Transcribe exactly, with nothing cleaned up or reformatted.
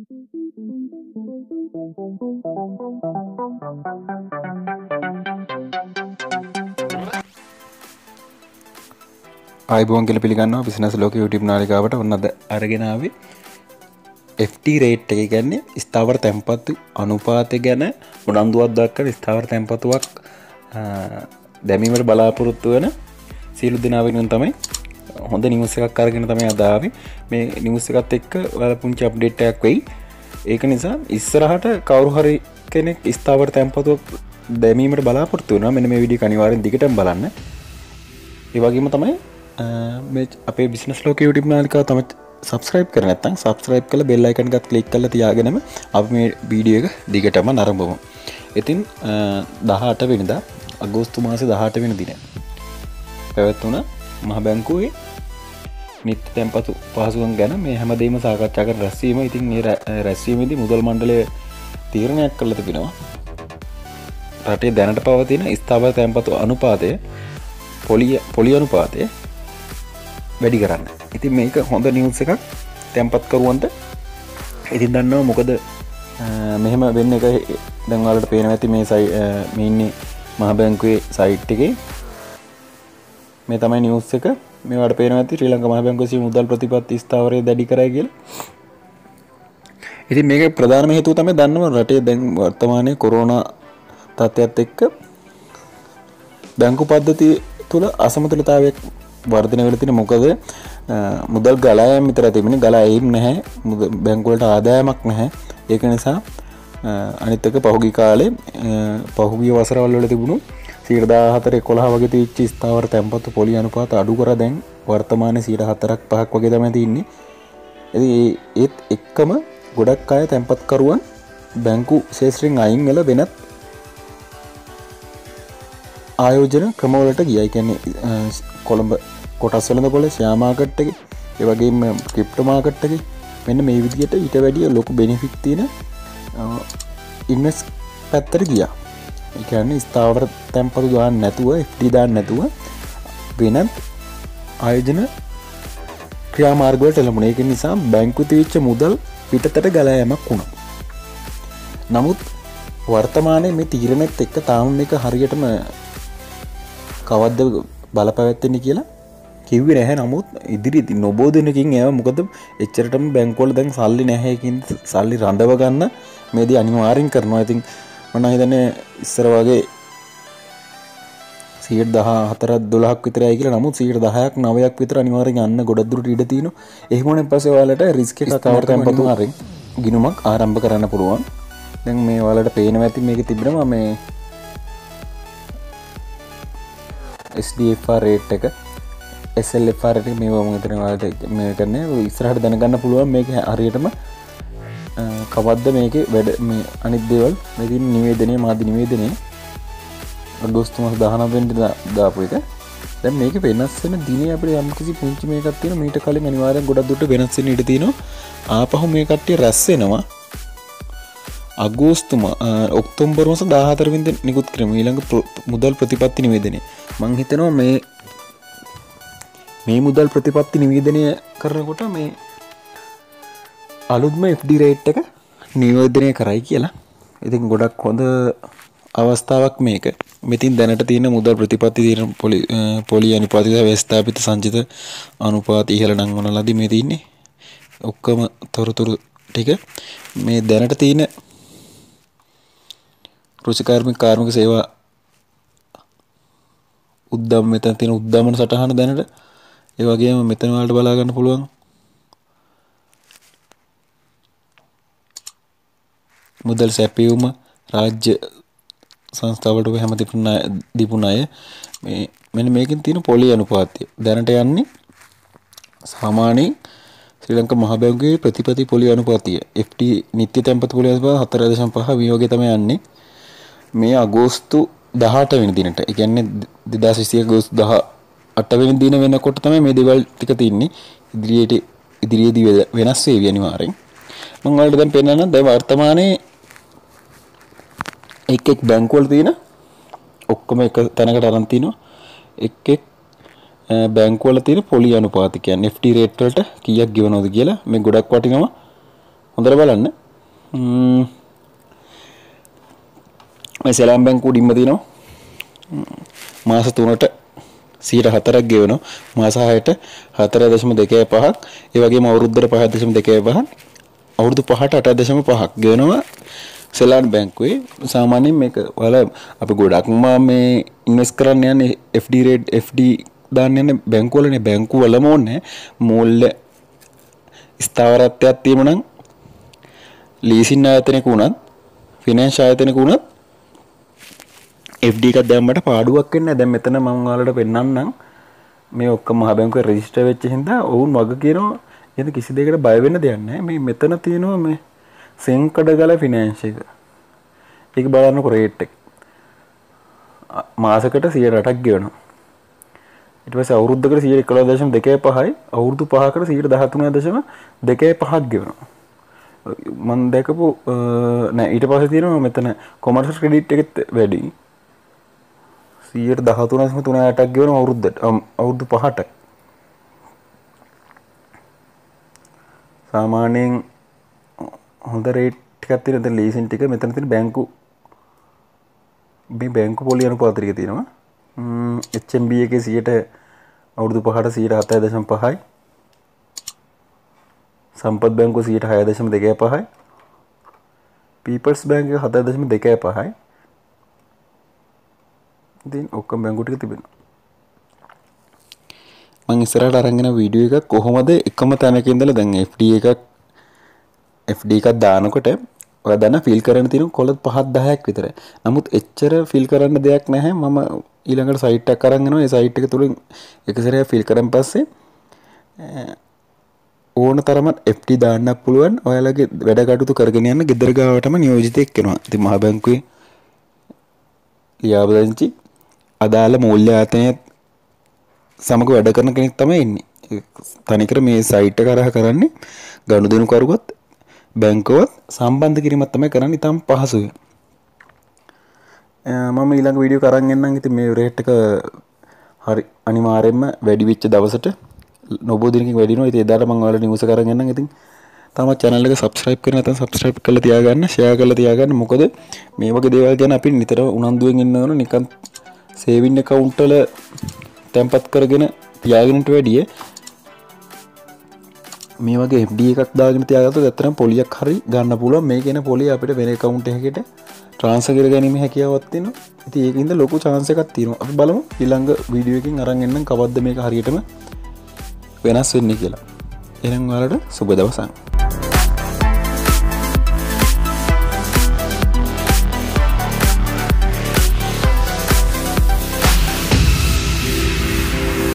ආයිබෝන් කියලා පිළිගන්නවා බිස්නස් ලෝක YouTube නාලිකාවට. ඔන්න අද අරගෙන ආවේ F D rate එක, කියන්නේ ස්ථාවර තැන්පතු අනුපාතය ගැන උනන්දුවක් දක්වන ස්ථාවර තැන්පතුවක් දැමීමට බලාපොරොත්තු වෙන සියලු දෙනා වෙනුවෙන් තමයි හොඳ නිවුස් එකක් අරගෙන තමයි අද ආවේ. මේ නිවුස් එකත් එක්ක ඔයාලා පුංචි අප්ඩේට් එකක් වෙයි. ඒක නිසා ඉස්සරහට කවුරු හරි කෙනෙක් ස්ථාවර තැන්පතුවක් දැමීමට බලාපොරොත්තු වෙනවා, මෙන්න මේ වීඩියෝ අනිවාර්යෙන් දිගටම බලන්න. ඒ වගේම තමයි මේ අපේ බිස්නස් ලෝක YouTube නාලිකාව තමයි subscribe කරලා නැත්නම් subscribe කරලා bell icon එකත් click කරලා තියාගෙනම අපි මේ වීඩියෝ එක දිගටම නරඹමු. ඉතින් දහඅට වෙනිදා අගෝස්තු මාසේ දහඅට වෙනි දින පැවැත්වුණ මහ බැංකුවේ නිත්‍ය තැන්පතු පහසුකම් ගැන මේ හැමදේම සාකච්ඡා කරන රැස්වීම. ඉතින් මේ රැස්වීමේදී මුදල් මණ්ඩලය තීරණයක් කළා තිබෙනවා රටේ දැනට පවතින ස්ථාවර තැන්පතු අනුපාතය පොලිය පොලිය අනුපාතය වැඩි කරන්න. ඉතින් මේක හොඳ නිවුස් එකක් තැන්පත් කරුවන්ට. ඉතින් දන්නවා මොකද මෙහෙම වෙන්න එක දැන් ඔයාලට පේනවා ඇති මේ සයි මේ ඉන්නේ මහ බැංකුවේ සයිට් එකේ. මේ තමයි නිවුස් එක. මේවට පේනවා ඇති ශ්‍රී ලංකා මහ බැංකුවේ මුදල් ප්‍රතිපත්ති ස්ථාවරය දැඩි කරයි කියලා. ඉතින් මේක ප්‍රධානම හේතුව තමයි දන්නවා රටේ දැන් වර්තමානයේ කොරෝනා තත්ත්වයත් එක්ක බැංකු පද්ධතිය තුළ අසමතුලිතතාවයක් වර්ධනය වෙලා තියෙන. මොකද මුදල් ගලා යාම විතර තිබෙන්නේ, ගලා එයිම් නැහැ. බැංකු වලට ආදායමක් නැහැ. ඒක නිසා අනිත් එක පහුගිය කාලේ පහුගිය වසරවල වල තිබුණු සියයට දාහතර එකොළහ වගේ තිබිච්ච ස්ථාවර තැන්පතු පොලි අනුපාත අඩු කරලා දැන් වර්තමානයේ සියයට හතරක් පහක් වගේ තමයි තියෙන්නේ. ඉතින් ඒත් එක්කම ගොඩක් අය තැන්පත් කරුවන් බැංකු ශේෂ්ත්‍රයෙන් අයින් වෙලා වෙනත් ආයෝජන ක්‍රමවලට ගියා. ඒ කියන්නේ කොළඹ කොටස් වෙළඳ පොලේ ෂෙයා මාකට් එකේ, ඒ වගේම ක්‍රිප්ටෝ මාකට් එකේ මෙන්න මේ විදිහට ඊට වැඩිය ලොකු බෙනිෆිට් තියෙන ඉන්වෙස්ට් පැත්තට ගියා. ඒ කියන්නේ ස්ථාවර තැන්පතු දාන්න නැතුව, F D දාන්න නැතුව වෙනත් ආයෝජන ක්‍රියාමාර්ග වලට එළඹුණා. ඒක නිසා බැංකුවේ තිබිච්ච මුදල් පිටතට ගලා යෑමක් වුණා. නමුත් වර්තමානයේ මේ තීරණෙත් එක්ක තාම මේක හරියටම කවද්ද බලපැවැත්වෙන්නේ කියලා කිව්වේ නැහැ. නමුත් ඉදිරියේදී නොබෝ දිනකින් ඒවා මොකද එච්චරටම බැංකුවල දැන් සල්ලි නැහැ කියන සල්ලි රඳව ගන්න මේදී අනිවාර්යෙන් කරනවා. ඉතින් මම හිතන්නේ ඉස්සර වගේ සියයට දහහතර දොළහක් විතරයි කියලා. නමුත් සියයට දහයක් නවයක් විතර අනිවාර්යෙන් යන්න ගොඩක් දුරට ඉඩ තියෙනවා. එහෙම වුණාන් පස්සේ ඔයාලට රිස්ක් එකක් කවර තැන්පතු හරින් ගිණුමක් ආරම්භ කරන්න පුළුවන්. දැන් මේ ඔයාලට පේනවා ඇති මේකේ තිබෙනවා මේ S D F R rate එක, S L F R එක. මේවා මම හිතන්නේ ඔයාලට මේ කරන්නේ ඉස්සරහට දැනගන්න පුළුවන් මේක හරියටම කවද්ද මේකේ වැඩ මේ අනිත් දේවල් මේ තියෙන නිවේදනයේ මාධ්‍ය නිවේදනයේ අගෝස්තු මාස දහනව වෙනිදා දාපු එක. දැන් මේකේ වෙනස් වෙන දිනේ අපිට යම් කිසි පුංචි මේකක් තියෙනවා. මීට කලින් අනිවාර්යෙන් ගොඩක් දුරට වෙනස් වෙන්න ඉඩ තියෙනවා. ආපහු මේ කට්ටිය රැස් වෙනවා අගෝස්තු ඔක්තෝබර් මාස දහහතර වෙනිදා නිකුත් කරමු ඊළඟ මුදල් ප්‍රතිපත්ති නිවේදනය. මම හිතනවා මේ මේ මුදල් ප්‍රතිපත්ති නිවේදනය කරනකොට මේ අලුත්ම F D rate එක නිවේදනය කරයි කියලා. ඉතින් ගොඩක් හොඳ අවස්ථාවක් මේක. මෙතින් දැනට තියෙන මුදල් ප්‍රතිපත්ති තියෙන පොලි පොලි අනුපාතය ව්‍යවස්ථාපිත සංචිත අනුපාත ඉහළ නම් මොනලාදී මේ තියෙන්නේ ඔක්කොම තොරතුරු ටික මේ දැනට තියෙන කෘෂිකාර්මික කාර්මික සේවා උද්දම මෙතන තියෙන උද්දමන සටහන දැනට. ඒ වගේම මෙතන වලට බලා ගන්න පුළුවන් මුදල් සැපයුම රාජ්‍ය සංස්ථාවලට හැම දීපුන අය මේ මෙන්න මේකෙන් තියෙන පොලි අනුපාතය දැනට යන්නේ සාමාන්‍යයෙන් ශ්‍රී ලංකා මහ බැංකුවේ ප්‍රතිපත්ති පොලි අනුපාතය F D නිත්‍ය තැන්පතු පොලි අනුපාතය හතර දශම පහ වියෝගය තමයි යන්නේ මේ අගෝස්තු දහඅට වෙනි දිනට. ඒ කියන්නේ දෙදාස් විසි අගෝස්තු දහඅට වෙනි දින වෙනකොට තමයි මේ දේවල් ටික තියෙන්නේ. ඉදිරියට ඉදිරියේදී වෙනස් වෙවි අනිවාර්යෙන්. මම ඔයාලට දැන් පෙන්නන්න දැන් වර්තමානයේ එක් එක් බැංකු වල තියෙන ඔක්කොම එක තැනකට අරන් තිනවා. එක් එක් බැංකු වල තියෙන පොලි අනුපාත කියන්නේ F D rate වලට කීයක් ගෙවනවද කියලා මේ ගොඩක් වටිනවා. හොඳට බලන්න. මේ සෙලාම් බැංකුව උඩින්ම තියෙනවා මාස තුනට සියයට හතරක් ගෙවනවා මාස හයට හතර දශම දෙකේ පහක් ඒ වගේම අවුරුද්දට පහ දශම දෙකේ පහක් අවුරුදු පහට අට දශම පහක් ගෙවනවා සෙලාන් බැංකුවේ සාමාන්‍යයෙන් මේක ඔයාලා අපි ගොඩක්ම මේ ඉන්වෙස්ට් කරන්න යන්නේ F D rate F D දාන්න යන්නේ බැංකුව වලනේ බැංකුව වලම ඕනේ මූල්‍ය ස්ථාවරත්වයක් තියෙනවා නම් ලීසින් ආයතනයක උනත් ෆිනෑන්ස් ආයතනයක උනත් F D එකක් දැම්මට පාඩුවක් වෙන්නේ නැහැ. දැන් මෙතන මම ඔයාලට පෙන්නන්නම්. මේ ඔක්කොම මහ බැංකුවේ රෙජිස්ටර් වෙච්ච හින්දා ඔවුන් වග කියනවා. එහෙනම් කිසි දෙයකට බය වෙන්න දෙයක් නැහැ. මේ මෙතන තියෙනවා මේ සෙන්කඩගල ෆිනෑන්ස් එක. ඒක බලන්නකො රේට් එක. මාසෙකට සියයට අටක් ගෙවනවා. ඊට පස්සේ අවුරුද්දකට සියයට එකොළහ දශම දෙකේ පහයි අවුරුදු පහකට සියයට දහතුන දශම දෙකේ පහක් ගෙවනවා. මම දැකපු නෑ ඊට පස්සේ තියෙනවා මෙතන කොමර්ෂල් ක්‍රෙඩිට් එකෙත් වැඩි. සියයට දහතුන දශම තුන අටක් ගෙවන අවුරුද්දට අවුරුදු පහට සාමාන්‍යයෙන් හොඳ රේට් ටිකක් තියෙන දැන් ලීසින් ටික මෙතන තියෙන බැංකු මේ බැංකු පොලි අනුපාත ටික තියෙනවා H M B එකේ සියයට අවුරුදු පහට සියයට හතයි දශම පහයි සම්පත් බැංකුව සියයට හය දශම දෙකේ පහයි පීපල්ස් බැංක් එක හත දශම දෙකේ පහයි ඉතින් ඔක්කොම බැංකු ටික තිබෙනවා මම ඉස්සරහට අරගෙන වීඩියෝ එකක් කොහොමද එකම තැනක ඉඳලා දැන් F D එකක් F D එකක් දානකොට ඔයා දැන් ෆිල් කරන්න තියෙන කොළ පහක් දහයක් විතර. නමුත් එච්චර ෆිල් කරන්න දෙයක් නැහැ. මම ඊළඟට සයිට් එකක් අරන් එනවා. ඒ සයිට් එක තුලින් එක සැරයක් ෆිල් කරන් පස්සේ ඕන තරමක් F D දාන්නත් පුළුවන්. ඔයාලගේ වැඩ කටයුතු කරගෙන යන්න ගෙදර ගාවටම නියෝජිතයෙක් වෙනවා. ඉතින් මහ බැංකුවේ ලියාපදිංචි අදාළ මූල්‍ය ආයතනයේ සමග වැඩ කරන කෙනෙක් තමයි ඉන්නේ. තනිකර මේ සයිට් එක කරා කරන්නේ ගනුදෙනු කරුවත් බැංකුවත් සම්බන්ධ කිරීමක් තමයි කරන්නේ. ඊටම පහසුයි. මම ඊළඟ වීඩියෝ කරන් එන්නම්. ඉතින් මේ රේට් එක හරි අනිවාර්යයෙන්ම වැඩි වෙච්ච දවසට නොබෝ දිනකින් වැඩි වෙනවා. ඉතින් එදාට මම ඔයාලට නිවුස් කරන් එන්නම්. ඉතින් තාමත් channel එක subscribe කරලා නැත්නම් subscribe කරලා තියාගන්න, share කරලා තියාගන්න. මොකද මේ වගේ දේවල් ගැන අපි නිතර උනන්දුවෙන් ඉන්න ඕන. නිකන් saving account වල තැන්පත් කරගෙන තියාගෙනට වැඩිය මේ වගේ F D එකක් දාගෙන තියාගත්තොත් ඇත්තටම පොලියක් හරි ගන්න පුළුවන්. මේ කියන පොලිය අපිට වෙන account එකකට transfer කර ගැනීම හැකියාවක් තියෙනවා. ඉතින් ඒකින්ද ලොකු chance එකක් තියෙනවා. අපි බලමු ඊළඟ වීඩියෝ එකකින් අරන් එන්නම් කවද්ද මේක හරියටම වෙනස් වෙන්නේ කියලා. එහෙනම් ඔයාලට සුබ දවසක්.